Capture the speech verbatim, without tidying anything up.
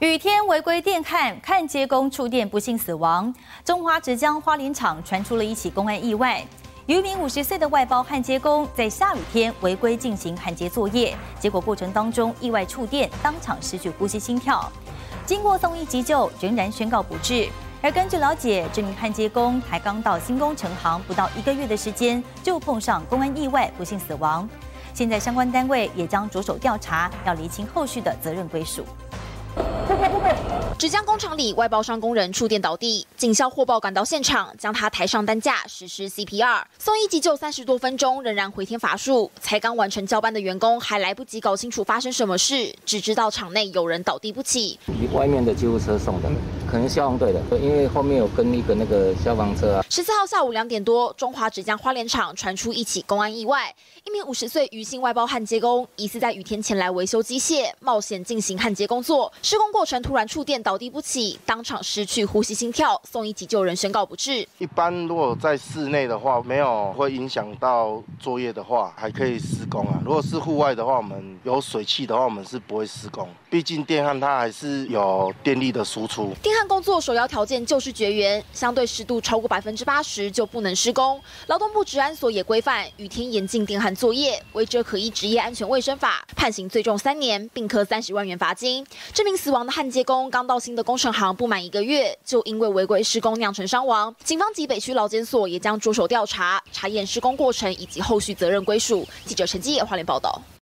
雨天违规电焊，焊接工触电不幸死亡。中华纸浆花莲厂传出了一起公安意外，有一名五十岁的外包焊接工在下雨天违规进行焊接作业，结果过程当中意外触电，当场失去呼吸心跳。经过送医急救，仍然宣告不治。而根据了解，这名焊接工才刚到新工程行不到一个月的时间，就碰上公安意外，不幸死亡。现在相关单位也将着手调查，要厘清后续的责任归属。 纸浆工厂里，外包商工人触电倒地，警消获报赶到现场，将他抬上担架实施 C P R， 送医急救三十多分钟，仍然回天乏术。才刚完成交班的员工还来不及搞清楚发生什么事，只知道厂内有人倒地不起。 外面的救护车送的，可能消防队的，因为后面有跟一个那个消防车啊。 十四号下午两点多，中华纸浆花莲厂传出一起公安意外，一名五十岁余姓外包焊接工疑似在雨天前来维修机械，冒险进行焊接工作，施工过程突然触电倒地不起，当场失去呼吸心跳，送医急救人宣告不治。 一般如果在室内的话，没有会影响到作业的话，还可以施工啊。如果是户外的话，我们有水汽的话，我们是不会施工。毕竟电焊它还是有电力的输出。 电焊工作首要条件就是绝缘，相对湿度超过百分之八十就不能施工。劳动部治安所也规范，雨天严禁电焊作业，违者可依职业安全卫生法判刑最重三年，并科三十万元罚金。这名死亡的焊接工刚到新的工程行不满一个月，就因为违规施工酿成伤亡。警方及北区劳检所也将着手调查，查验施工过程以及后续责任归属。记者陈基野花莲报道。